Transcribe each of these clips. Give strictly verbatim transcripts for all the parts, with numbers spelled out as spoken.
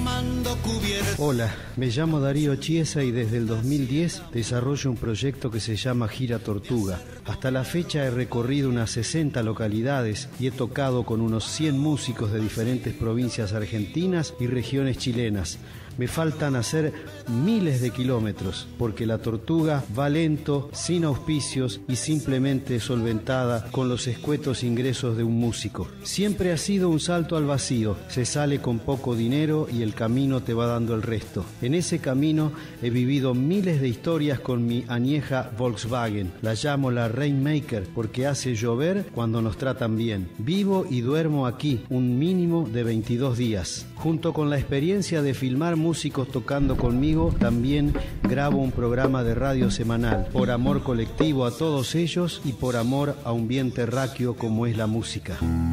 Hola, me llamo Darío Chiesa y desde el dos mil diez desarrollo un proyecto que se llama Gira Tortuga. Hasta la fecha he recorrido unas sesenta localidades y he tocado con unos cien músicos de diferentes provincias argentinas y regiones chilenas. Me faltan hacer miles de kilómetros, porque la Tortuga va lento, sin auspicios y simplemente solventada con los escuetos ingresos de un músico. Siempre ha sido un salto al vacío, se sale con poco dinero y el camino te va dando el resto. En ese camino he vivido miles de historias con mi añeja Volkswagen. La llamo la Rainmaker porque hace llover cuando nos tratan bien. Vivo y duermo aquí un mínimo de veintidós días. Junto con la experiencia de filmar músicos tocando conmigo, también grabo un programa de radio semanal, por amor colectivo a todos ellos y por amor a un bien terráqueo como es la música.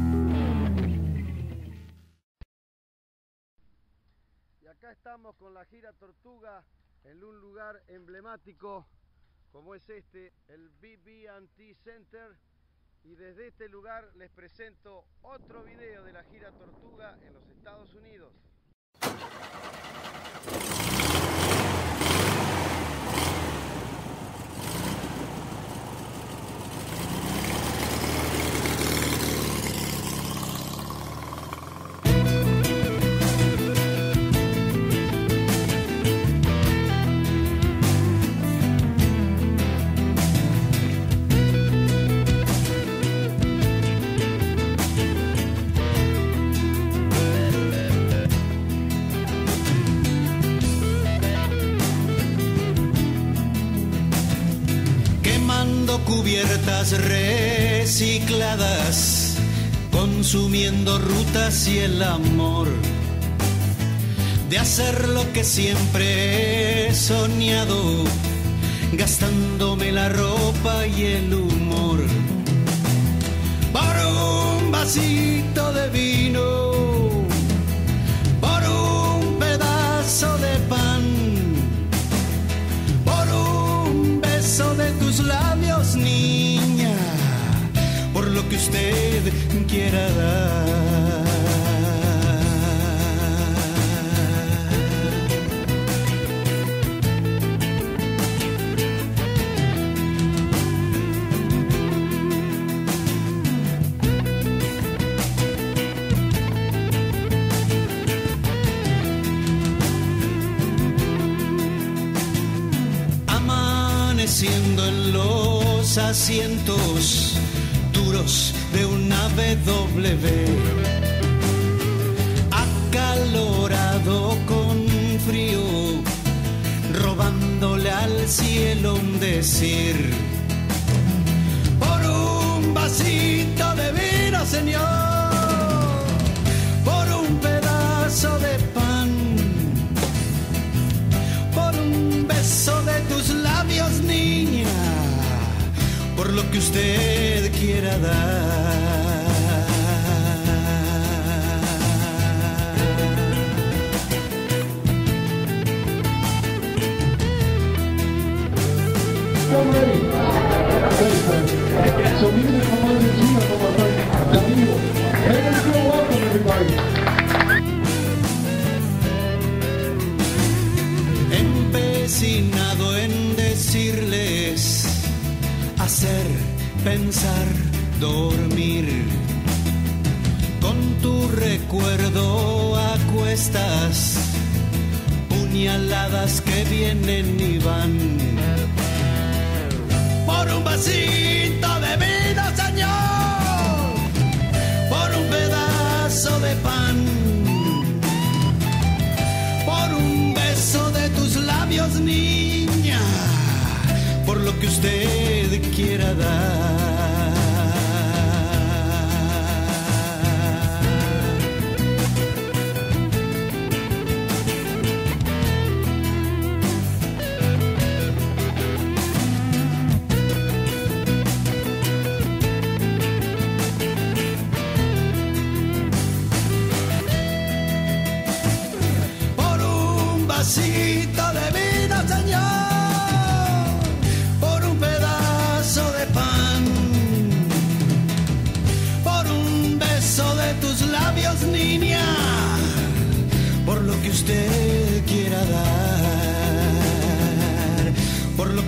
Y acá estamos con la Gira Tortuga en un lugar emblemático como es este, el B B and T Center. Y desde este lugar les presento otro video de la Gira Tortuga en los Estados Unidos. Cubiertas recicladas, consumiendo rutas y el amor de hacer lo que siempre he soñado, gastándome la ropa y el humor por un vasito de vino, por un pedazo de pan, por un beso de tus labios, niña, por lo que usted quiera dar. Amaneciendo en los asientos duros de una B W, acalorado con frío, robándole al cielo un decir, por un vasito de vino, señor, por un pedazo de pan, por un beso de tus labios, niña, por lo que usted quiera dar. So music from Argentina, from our friend Danilo. Hey, let's go, welcome everybody. Empecinado en decirles, hacer, pensar, dormir, con tu recuerdo a cuestas, puñaladas que vienen y van, por un vasito de vino, señor, por un pedazo de pan, por un beso de tus labios, niña, por lo que usted quiera dar. Por un vasito de vino, señor, por un pedazo de pan, por un beso de tus labios, niña, por lo que usted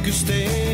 que usted